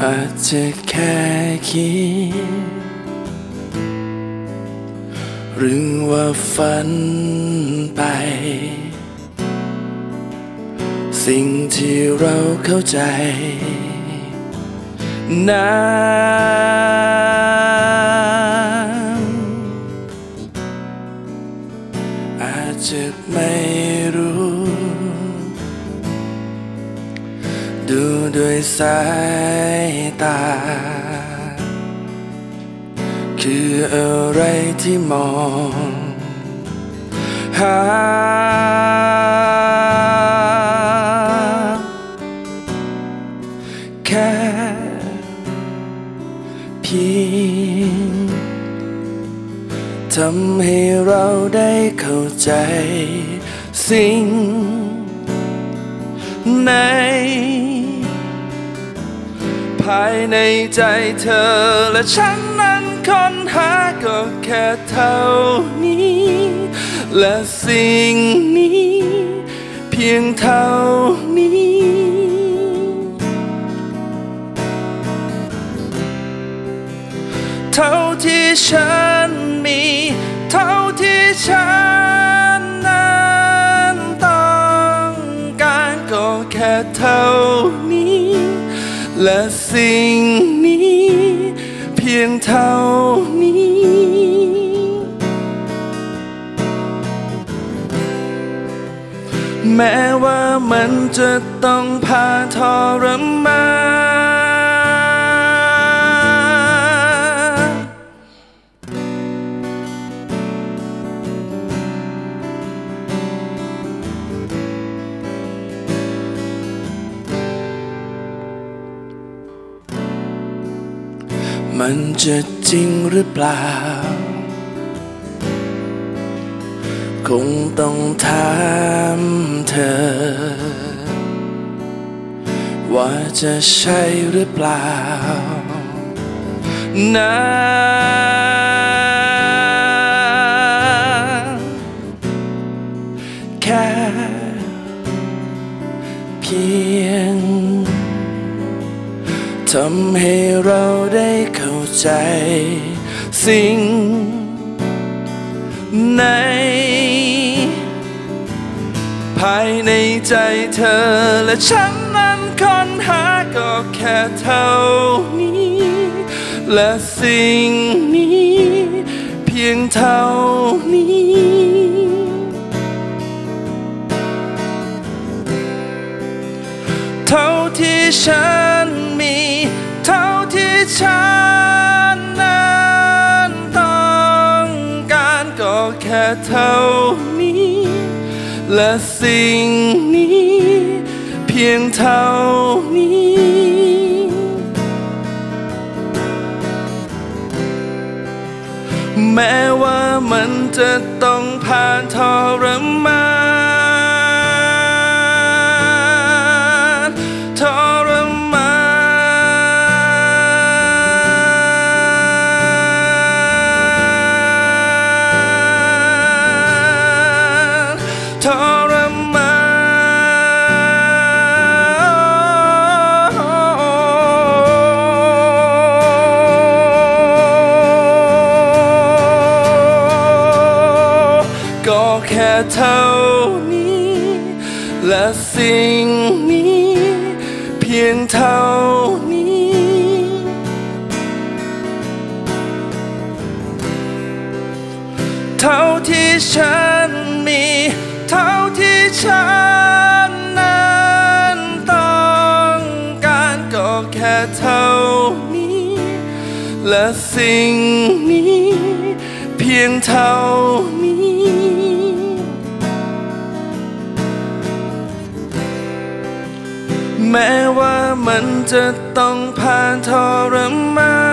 อาจจะแค่คิดหรือว่าฝันไปสิ่งที่เราเข้าใจนั้นอาจจะไม่รู้ดูด้วยสายตาคืออะไรที่มองหาแค่เพียงทำให้เราได้เข้าใจสิ่งในภายในใจเธอและฉันนั้นค้นหาก็แค่เท่านี้และสิ่งนี้เพียงเท่านี้เท่าที่ฉันมีเท่าที่ฉันนั้นต้องการก็แค่เท่านี้และสิ่งนี้เพียงเท่านี้แม้ว่ามันจะต้องผ่านทรมานมันจะจริงหรือเปล่าคงต้องถามเธอว่าจะใช่หรือเปล่านะแค่เพียงทำให้เราได้เข้าใจสิ่งในภายในใจเธอและฉันนั้นค้นหาก็แค่เท่านี้และสิ่งนี้เพียงเท่านี้เท่าที่ฉันมีเท่าที่ฉันนั้นต้องการก็แค่เท่านี้และสิ่งนี้เพียงเท่านี้แม้ว่ามันจะต้องผ่านทรมานทรมานทรมานก็แค่เท่านี้และสิ่งนี้เพียงเท่านี้เท่าที่ฉันมีเท่าที่ฉันนั้นต้องการก็แค่เท่านี้และสิ่งนี้เพียงเท่านี้แม้ว่ามันจะต้องผ่านทรมาน